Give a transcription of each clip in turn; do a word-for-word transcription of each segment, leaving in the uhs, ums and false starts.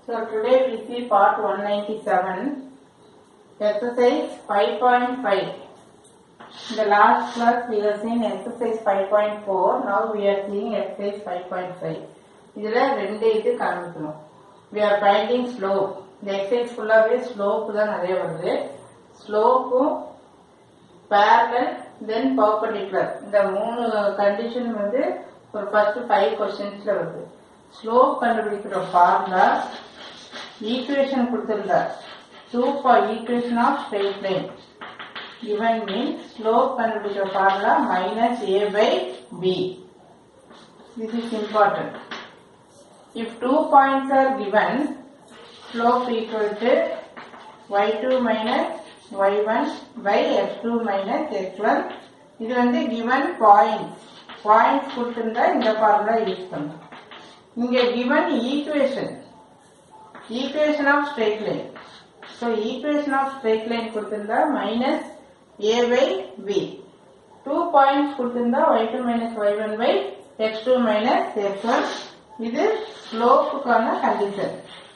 So today we see part one ninety-seven, exercise five point five. In the last class we have seen exercise five point four, now we are seeing exercise five point five. இதுல ரெண்டு இது காமிக்கணும். We are finding slope. இந்த exercise ஃபுல்லாவே slope தான் நிறைய வருது. Slope, parallel, then perpendicular. இந்த மூணு கண்டிஷன் வந்து ஒரு first five questions வருது. Slope கண்டுபிடிக்கிற ஃபார்முலா ஈக்குவேஷன் கொடுத்திருந்தா two for equation of straight line. Given means slope கண்டுபிடிக்கிற formula minus a by b. This is important. If two points are given, slope equal to y two minus y one by x two minus x one. இது வந்து given points. Points கொடுத்திருந்தா இந்த formula use பண்ணணும். இங்க given equation. Equation of straight line. So equation of straight line கொடுத்திருந்தா minus a by b. Two points கொடுத்திருந்தா y two minus y one by x two minus x one. இது slope கான condition.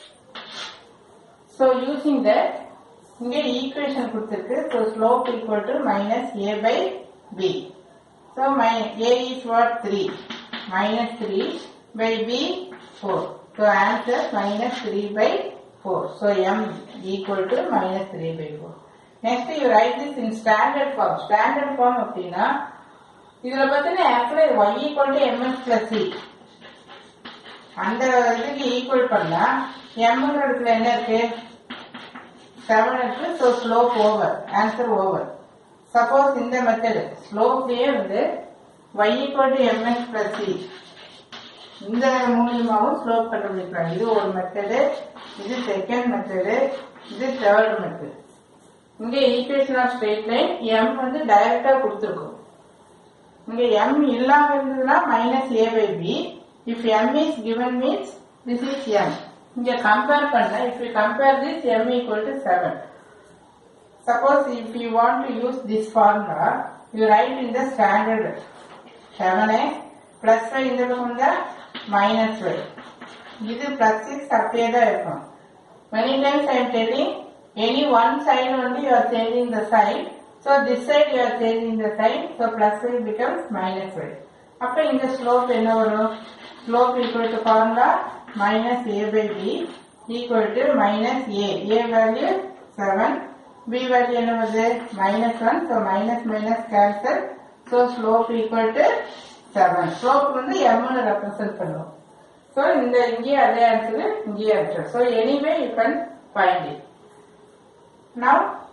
So using that, இங்க equation கொடுத்திருக்கு. So slope equal to minus a by b. So my a is what? three. Minus three by b, four. So answer minus three by four. So m equal to minus three by four. Next you write this in standard form. Standard form அப்படினா இதுல பார்த்தீங்கன்னா actually y equal to ms plus c. அந்த இதுக்கு equal பண்ணா m ங்கற இடத்துல என்ன இருக்கு? seven இருக்கு. So slope over. Answer over. Suppose இந்த மெத்தட் ஸ்லோப்லயே வந்து y equal to ms plus c. இந்த மூலமாவும் ஸ்லோப் கண்டுபிடிக்கலாம். இது ஒரு மெத்தடு, இது செகண்ட் மெத்தடு, இது தேர்ட் மெத்தட். இங்க equation of straight line m வந்து டைரக்டா கொடுத்திருக்கும். இங்க m இல்லாம இருந்ததுன்னா minus a by b. If m is given means this is m. இங்க கம்பேர் பண்ண, if we compare this, m equal to seven. Suppose if you want to use this formula, you write in the standard seven x plus five இந்த பக்கம் வந்தா minus five. இது plus six அப்படியே தான் இருக்கும். Many times I am telling any one side only you are changing the sign. So this side you are changing the sign. So plus five becomes minus five. அப்ப இந்த slope என்ன வரும்? Slope equal to formula minus a by b equal to minus a. A value seven. B value என்ன வருது? minus one. So minus minus cancel. So slope equal to seven. Slope வந்து m னு represent பண்ணுவோம். So இந்த இங்கே அதே answer இங்கே answer. So anyway you can find it. Now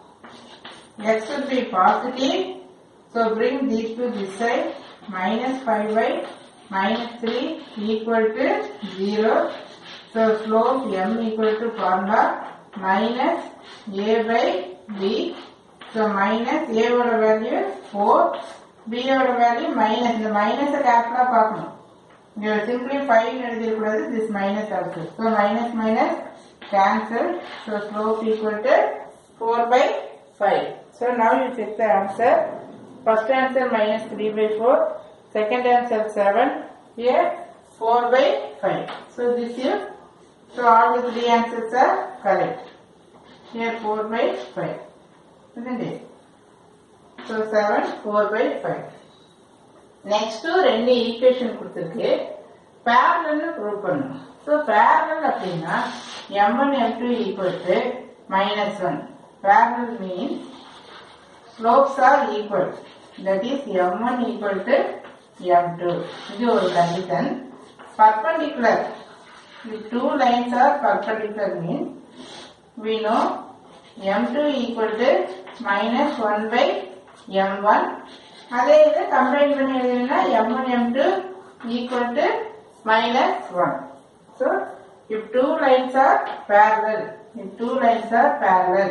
x should be positive. So bring these to this side. Minus five by minus three equal to zero. So slope m equal to formula minus a by b. So minus a ஓட value four. b ஓட value minus. இந்த minus கேப்லா பார்க்கணும். இங்க simply five எழுதிருக்கூடாது. This minus also. So minus minus cancel. So slope equal to four by five. So now you check the answer. First answer minus three by four. Second answer seven. Here four by five. So this is, so all the three answers are correct. Here four by five. Isn't it? So seven, four by five. Next to ரெண்டு equation கொடுத்திருக்கு. parallel prove பண்ணணும். So parallel அப்படின்னா m one m two equal to minus one. Parallel means slopes are equal. That is m one equal to m two. இது ஒரு condition. Perpendicular. If two lines are perpendicular means we know m two equal to minus one by m one. அதே இது combine பண்ணி எழுதினா m one m two equal to minus one. So if two lines are parallel, if two lines are parallel,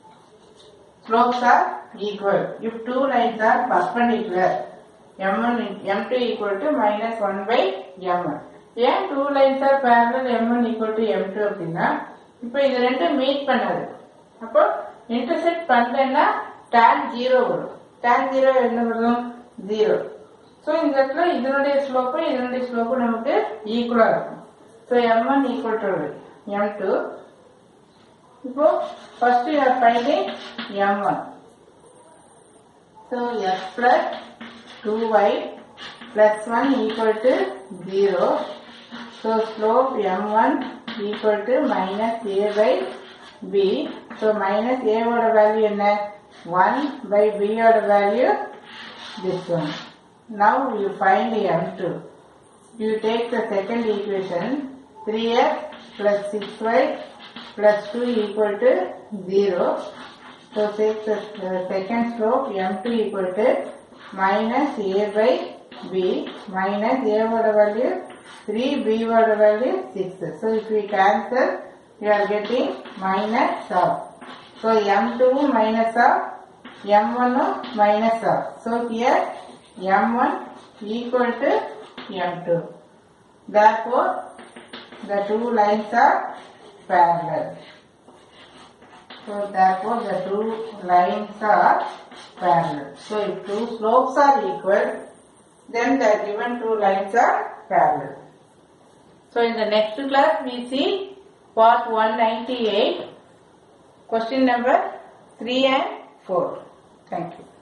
slopes are equal. If two lines are perpendicular, m one m two equal to minus one by m one. ஏன் two lines are parallel m one equal to m two அப்படின்னா இப்போ இது ரெண்டும் meet பண்ணாது. அப்போ intersect பண்ணலன்னா tan zero வரும். tan zero என்ன வரும்? zero. So இந்த இடத்துல இதனுடைய ஸ்லோப் இதனுடைய ஸ்லோப் நமக்கு ஈக்குவலா இருக்கும். So m one equal to M two. So, first you are finding M one. So, x plus two y plus one equal to zero. So, slope M one equal to minus a by b. So, minus a oda value என்ன? one by b oda value this one. Now, you find M two. You take the second equation, three x plus six y plus two equal to zero. So, take the uh, second slope M two equal to minus a by b minus a oda value three, b oda value six. So, if we cancel, you are getting minus of. So, M two minus of, M one minus of. So, here M one equal to M two. Therefore, the two lines are parallel. So, therefore, the two lines are parallel. So, if two slopes are equal, then the given two lines are parallel. So, in the next class, we see part one ninety-eight, question number three and four. Thank you.